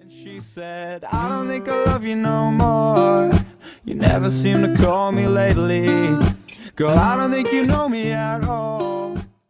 She said, I don't think I love you no more. You never seem to call me lately. Girl, I don't think you know me at all.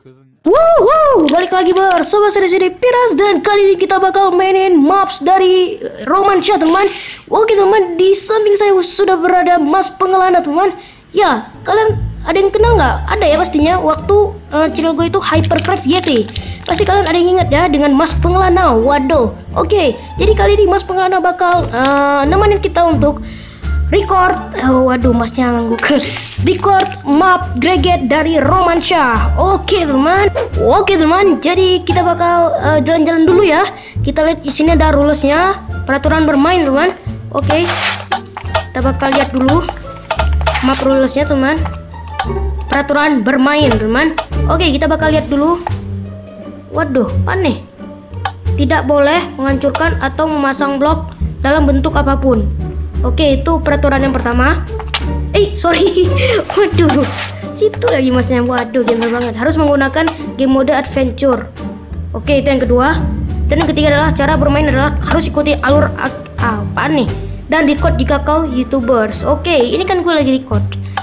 Wow, balik lagi bersama saya di sini Piras, dan kali ini kita bakal mainin maps dari Romansha, teman. Oke teman, di samping saya sudah berada Mas Pengelana, teman. Ya, kalian ada yang kenal nggak? Ada ya pastinya, waktu channel gue itu Hypercraft YT. Pasti kalian ada yang ingat ya dengan Mas Pengelana. Waduh. Oke, jadi kali ini Mas Pengelana bakal nemenin kita untuk record, waduh masnya ngangguk, record map Greget dari Romansha. Oke teman, jadi kita bakal jalan-jalan dulu ya. Kita lihat di sini ada rulesnya, peraturan bermain teman. Oke, kita bakal lihat dulu map rulesnya teman, peraturan bermain teman. Oke, kita bakal lihat dulu. Waduh, apa nih? Tidak boleh menghancurkan atau memasang blok dalam bentuk apapun. Oke, itu peraturan yang pertama. Sorry. Waduh, situ lagi masnya. Waduh, gembel banget. Harus menggunakan game mode adventure. Oke, itu yang kedua. Dan yang ketiga adalah cara bermain adalah harus ikuti alur apa nih? Dan record jika kau YouTubers. Oke, ini kan gue lagi record.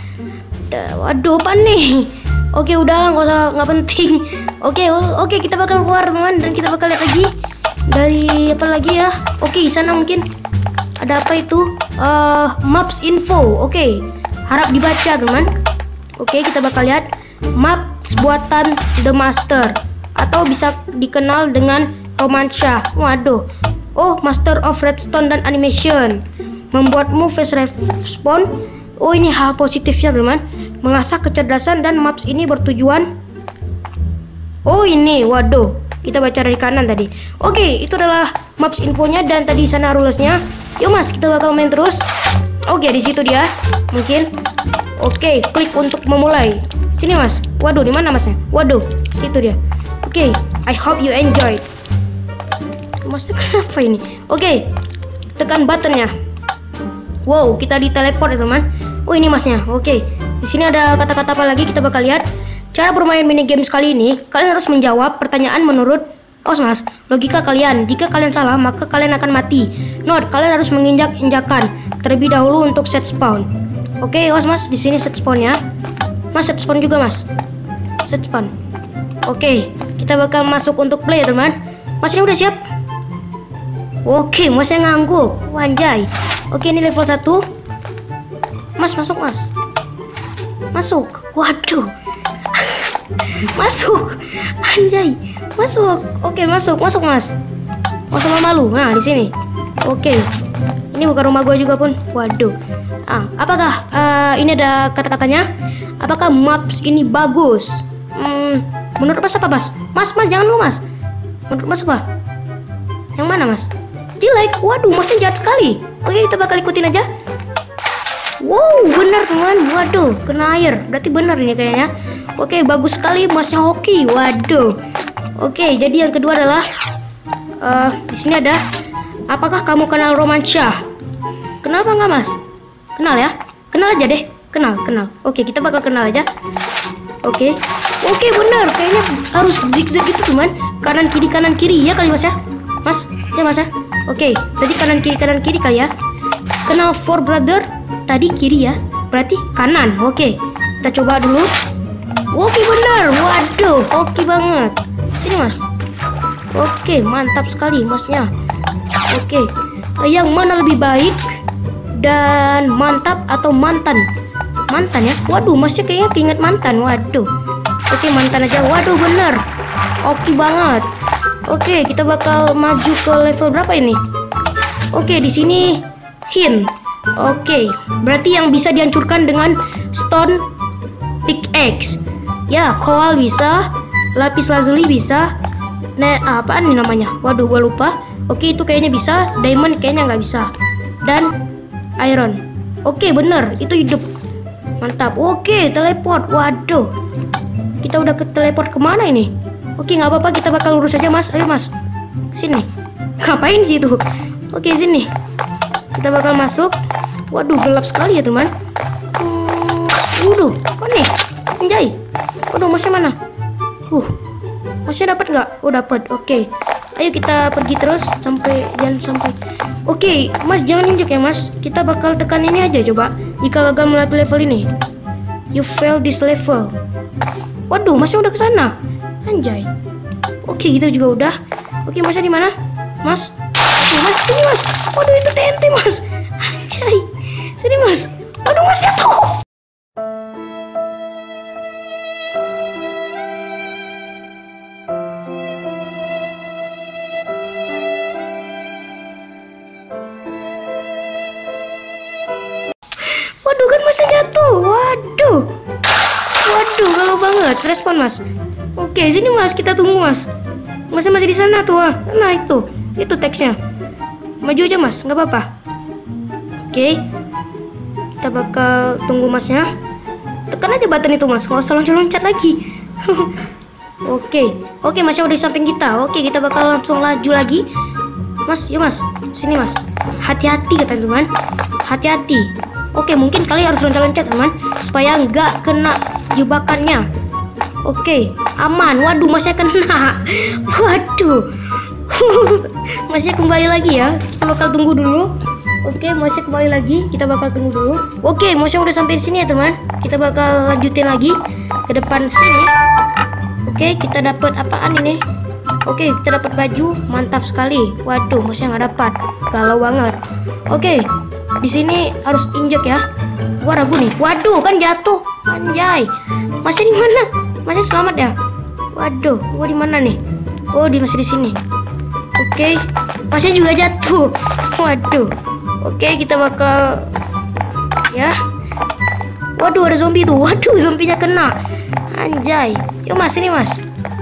Waduh, apa nih? Oke, udah nggak penting. Oke, kita bakal keluar teman, dan kita bakal lihat lagi dari apa lagi ya. Oke, di sana mungkin ada apa itu? Maps info. Oke, harap dibaca teman. Oke, kita bakal lihat maps buatan The Master, atau bisa dikenal dengan Romansha. Waduh. Oh, Master of Redstone dan Animation, membuatmu face respawn. Oh, ini hal positifnya teman, mengasah kecerdasan, dan maps ini bertujuan. Oh ini, waduh, kita baca dari kanan tadi. Oke, itu adalah maps infonya, dan tadi sana rulesnya. Yuk mas, kita bakal main terus. Oke, di situ dia mungkin. Oke, klik untuk memulai. Sini mas. Waduh, di mana masnya? Waduh, situ dia. Oke, I hope you enjoy. Masnya kenapa ini? Oke, tekan buttonnya. Wow, kita di teleport ya teman. Oh ini masnya. Oke, di sini ada kata-kata apa lagi? Kita bakal lihat. Cara bermain minigames kali ini, kalian harus menjawab pertanyaan menurut mas, logika kalian. Jika kalian salah, maka kalian akan mati. Note, kalian harus menginjak-injakan terlebih dahulu untuk set spawn. Oke, mas, di sini set spawnnya. Mas, set spawn juga, mas. Set spawn. Oke, kita bakal masuk untuk play, teman. Mas, ini udah siap? Oke, masnya ngangguk. Wanjay. Oke, ini level 1. Mas, masuk, mas. Masuk. Waduh. Masuk, anjay, masuk. Oke, masuk mas. Masuk malu. Nah, di sini. Oke, ini bukan rumah gue juga pun. Waduh. Apakah ini ada kata-katanya? Apakah maps ini bagus? Menurut mas apa mas? Mas jangan dulu mas. Menurut mas apa? Yang mana mas? Jelek. Waduh, masnya jahat sekali. Oke, kita bakal ikutin aja. Wow, benar teman. Waduh, kena air. Berarti benar ini kayaknya. Oke, bagus sekali masnya hoki. Waduh. Oke, jadi yang kedua adalah di sini ada, apakah kamu kenal Romansha? Kenapa nggak mas? Kenal ya? Kenal aja deh. Kenal. Oke, kita bakal kenal aja. Oke, benar. Kayaknya harus zigzag gitu teman. Kanan kiri ya kali mas ya? Mas, ya mas ya? Oke, tadi kanan kiri kali ya. Kenal Four Brother? Tadi kiri ya, berarti kanan. Oke, kita coba dulu. Oke, benar. Waduh, oke banget. Sini mas. Oke, mantap sekali masnya. Oke, yang mana lebih baik, dan mantap atau mantan? Mantan ya. Waduh, masnya kayaknya keinget mantan. Waduh. Oke, mantan aja. Waduh, benar. Oke banget. Oke, kita bakal maju ke level berapa ini? Oke, di sini hint. Oke, berarti yang bisa dihancurkan dengan stone pickaxe. Ya, coal bisa, lapis lazuli bisa. Nah, apaan nih namanya? Waduh, gua lupa. Oke, itu kayaknya bisa. Diamond kayaknya nggak bisa. Dan iron. Oke, bener, itu hidup. Mantap. Oke, teleport. Waduh, kita udah ke teleport kemana ini? Oke, nggak apa-apa, kita bakal lurus aja mas. Ayo mas, sini. Ngapain sih itu? Oke, sini. Kita bakal masuk. Waduh, gelap sekali ya teman. Waduh, apa nih? Anjay. Waduh, masnya mana? Masnya dapat nggak? Oh, dapat. Oke. Ayo kita pergi terus sampai jangan sampai. Oke, Mas jangan injek ya Mas. Kita bakal tekan ini aja coba. Jika gagal melewati level ini, you fail this level. Waduh, Masnya udah kesana. Anjay. Oke, kita juga udah. Oke, Masnya di mana? Mas? Oke, Mas sini Mas. Waduh, itu TNT Mas. Anjay. Sini Mas. Waduh, Mas jatuh. Waduh, kan Masnya jatuh. Waduh. Waduh, galau banget. Respon Mas. Oke, sini Mas, kita tunggu Mas. Masnya masih di sana tuh. Nah, itu teksnya. Maju aja Mas, nggak apa-apa. Oke, kita bakal tunggu Masnya. Tekan aja button itu Mas, nggak usah loncat-loncat lagi. Oke, Masnya udah di samping kita. Oke, kita bakal langsung laju lagi. Mas, yuk Mas, sini Mas. Hati-hati kata teman, hati-hati. Oke, mungkin kalian harus loncat-loncat teman, supaya nggak kena jebakannya. Oke, aman. Waduh, Masnya kena. Waduh. Masnya kembali lagi ya. Kita bakal tunggu dulu. Oke, Masnya kembali lagi. Kita bakal tunggu dulu. Oke, Masnya udah sampai di sini ya teman. Kita bakal lanjutin lagi ke depan sini. Oke, kita dapat apaan ini? Oke, kita dapat baju. Mantap sekali. Waduh, Masnya nggak dapat. Galau banget. Oke. Di sini harus injek ya. Gua ragu nih. Waduh, kan jatuh. Anjay. Masih di mana? Masih selamat ya? Waduh, gua di mana nih? Oh, masih di sini. Oke. Masih juga jatuh. Waduh. Oke, kita bakal ya. Waduh, ada zombie tuh. Waduh, zombinya kena. Anjay. Yuk Mas, sini Mas.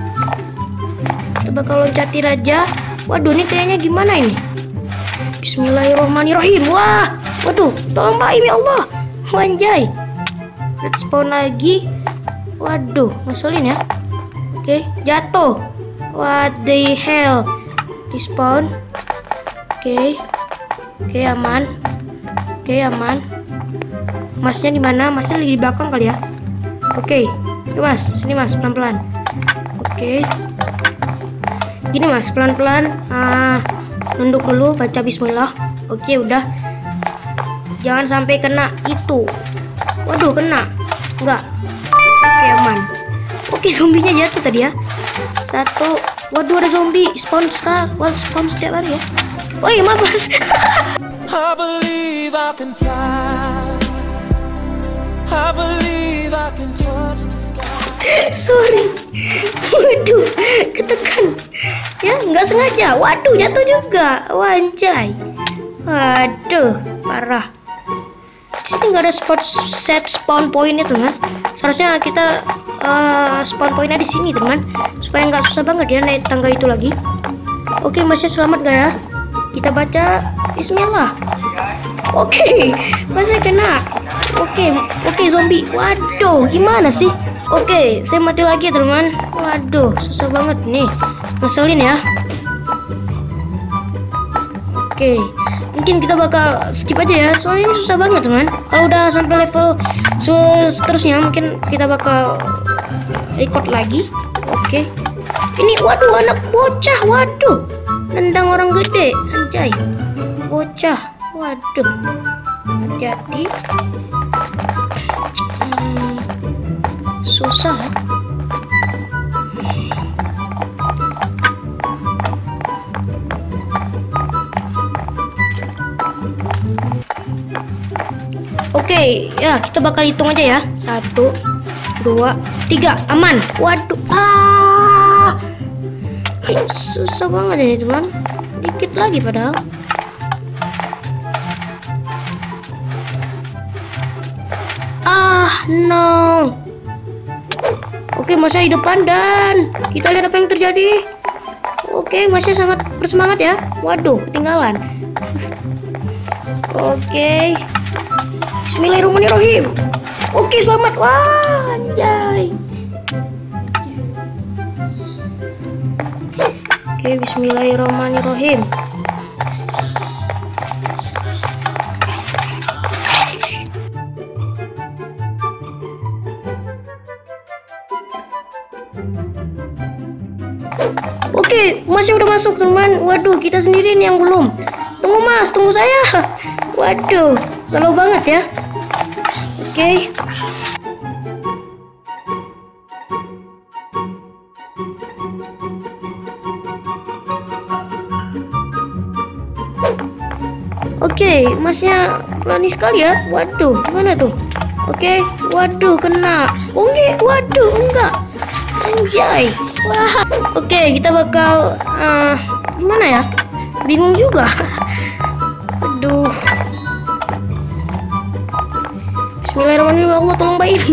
Kita bakal loncatin aja. Waduh, ini kayaknya gimana ini? Bismillahirrahmanirrahim. Wah, waduh, tolong Pak, ya Allah. Anjay. Let's spawn lagi. Waduh, ngeselin ya. Oke, jatuh. What the hell? Respawn. Oke, aman. Oke, aman. Masnya di mana? Masnya lagi di belakang kali ya. Oke, yuk Mas, sini Mas, pelan-pelan. Oke. Gini Mas, pelan-pelan. Nunduk dulu, baca bismillah. Oke, udah. Jangan sampai kena itu. Waduh, kena. Enggak. Oke, aman. Oke, zombinya jatuh tadi ya. Satu. Waduh, ada zombie. Spawn setiap hari ya. Woi, maaf Mas. I believe I can fly. I believe I can touch the sky. Sorry. Waduh, ketekan. Ya, nggak sengaja. Waduh, jatuh juga. Wanjay. Waduh, parah. Di sini nggak ada set spawn point itu kan? Seharusnya kita spawn pointnya di sini teman, supaya nggak susah banget ya naik tangga itu lagi. Oke, Masnya selamat nggak ya? Kita baca Bismillah. Oke, Masnya kena. Oke, zombie. Waduh, gimana sih? Oke, saya mati lagi teman. Waduh, susah banget nih. Ngeselin ya. Oke, mungkin kita bakal skip aja ya. Soalnya ini susah banget teman. Kalau udah sampai level seterusnya mungkin kita bakal record lagi. Oke. Ini waduh, anak bocah. Waduh. Nendang orang gede. Anjay. Bocah. Waduh. Hati-hati. Susah ya. Oke, ya kita bakal hitung aja ya. 1, 2, 3, aman. Waduh, susah banget ini teman. Dikit lagi padahal. No. Oke, Masnya di depan dan kita lihat apa yang terjadi. Oke, Masnya sangat bersemangat ya. Waduh, ketinggalan. Oke. Bismillahirrahmanirrahim. Oke, selamat. Wah, anjay. Oke, bismillahirrahmanirrahim. Oke, masnya udah masuk teman. Waduh, kita sendiri nih yang belum. Tunggu mas, tunggu saya. Waduh, galau banget ya. Oke. Oke, masnya berani sekali ya. Waduh, gimana tuh? Oke, waduh kena. Oke, waduh enggak. Anjay. Wah. Oke, kita bakal gimana ya? Bingung juga. Aduh. Bismillahirrahmanirrahim. Allah tolong baik.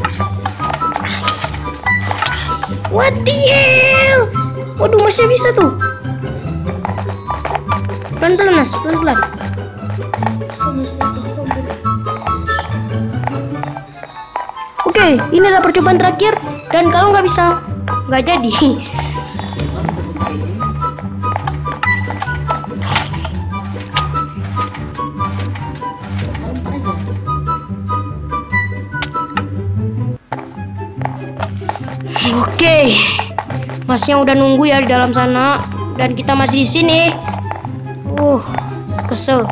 What the hell? Waduh, masih bisa tuh. Pelan-pelan mas, pelan-pelan. Oke, ini adalah percobaan terakhir. Dan kalau nggak bisa, nggak jadi. Oke, masnya udah nunggu ya di dalam sana, dan kita masih di sini. Kesel.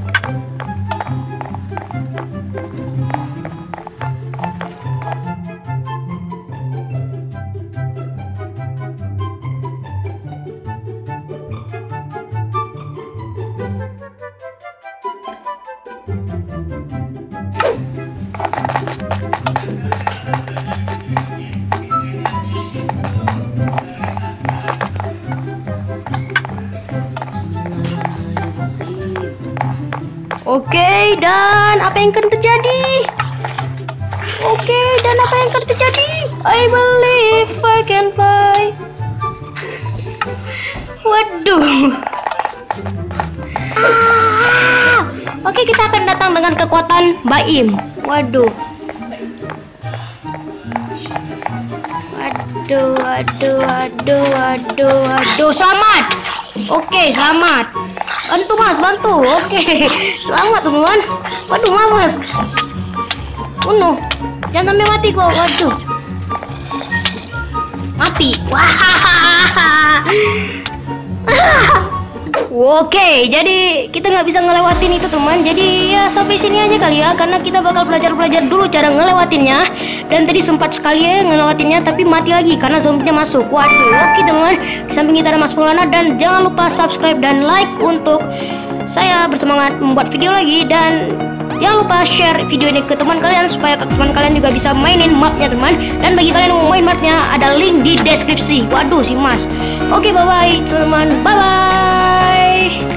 Oke, dan apa yang akan terjadi? I believe I can fly. Waduh. Oke, kita akan datang dengan kekuatan Baim. Waduh. Aduh. Selamat. Oke, selamat. Bantu mas, bantu. Oke, selamat teman. Waduh, maaf mas. No, jangan sampai mati kok. Waduh, mati. Wah. Oke, jadi kita nggak bisa ngelewatin itu teman. Jadi ya sampai sini aja kali ya, karena kita bakal belajar dulu cara ngelewatinnya. Dan tadi sempat sekali ya ngelewatinnya, tapi mati lagi karena zombinya masuk. Waduh, oke teman. Di samping kita ada Mas Maulana, dan jangan lupa subscribe dan like untuk saya bersemangat membuat video lagi. Dan jangan lupa share video ini ke teman kalian supaya teman kalian juga bisa mainin mapnya teman. Dan bagi kalian yang mau main mapnya, ada link di deskripsi. Waduh, si Mas. Oke, bye bye teman. Bye bye.